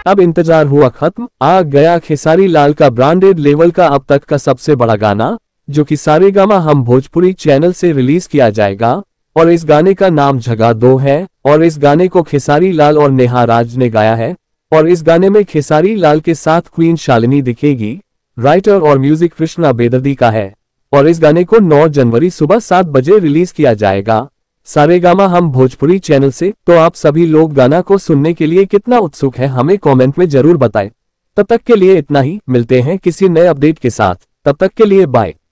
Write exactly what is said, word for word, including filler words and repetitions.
अब इंतजार हुआ खत्म, आ गया खेसारी लाल का ब्रांडेड लेवल का अब तक का सबसे बड़ा गाना, जो कि सारेगामा हम भोजपुरी चैनल से रिलीज किया जाएगा। और इस गाने का नाम जगह दो है और इस गाने को खेसारी लाल और नेहा राज ने गाया है। और इस गाने में खेसारी लाल के साथ क्वीन शालिनी दिखेगी। राइटर और म्यूजिक कृष्णा बेदर्दी का है और इस गाने को नौ जनवरी सुबह सात बजे रिलीज किया जाएगा सारेगामा हम भोजपुरी चैनल से। तो आप सभी लोग गाना को सुनने के लिए कितना उत्सुक है हमें कमेंट में जरूर बताएं। तब तक के लिए इतना ही, मिलते हैं किसी नए अपडेट के साथ, तब तक के लिए बाय।